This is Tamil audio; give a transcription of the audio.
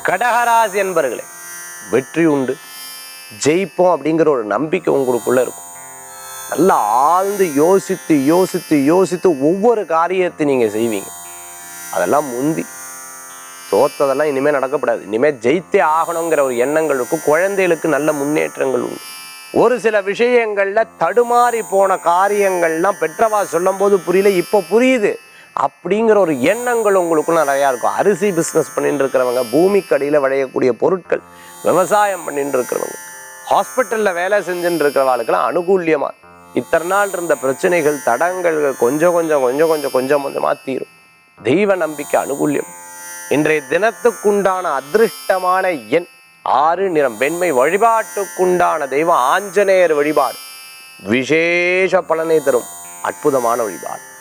கடகராசி என்பர்களே, வெற்றி உண்டு, ஜெயிப்போம் அப்படிங்கிற ஒரு நம்பிக்கை உங்களுக்குள்ள இருக்கும். நல்லா ஆழ்ந்து யோசித்து யோசித்து யோசித்து ஒவ்வொரு காரியத்தை நீங்க செய்வீங்க. அதெல்லாம் முந்தி தோத்ததெல்லாம் இனிமேல் நடக்கப்படாது, இனிமேல் ஜெயித்தே ஆகணுங்கிற ஒரு எண்ணங்கள் இருக்கும். குழந்தைகளுக்கு நல்ல முன்னேற்றங்கள் உண்டு. ஒரு சில விஷயங்கள்ல தடுமாறி போன காரியங்கள்லாம் பெற்றவா சொல்லும் போது புரியல, இப்போ புரியுது அப்படிங்கிற ஒரு எண்ணங்கள் உங்களுக்குள்ள நிறையா இருக்கும். அரிசி பிஸ்னஸ் பண்ணிட்டு இருக்கிறவங்க, பூமிக்கு அடியில் விளையக்கூடிய பொருட்கள் விவசாயம் பண்ணிட்டு இருக்கிறவங்க, ஹாஸ்பிட்டலில் வேலை செஞ்சுட்டு இருக்கிறவாளுக்கெல்லாம் அனுகூல்யமா இத்தனை நாள் இருந்த பிரச்சனைகள் தடங்கள் கொஞ்சம் கொஞ்சம் கொஞ்சம் கொஞ்சம் கொஞ்சம் கொஞ்சமாக தீரும். தெய்வ நம்பிக்கை அனுகூல்யம். இன்றைய தினத்துக்குண்டான அதிருஷ்டமான எண் 6, நிறம் வெண்மை. வழிபாட்டுக்குண்டான தெய்வம் ஆஞ்சநேயர் வழிபாடு விசேஷ பலனை தரும் அற்புதமான வழிபாடு.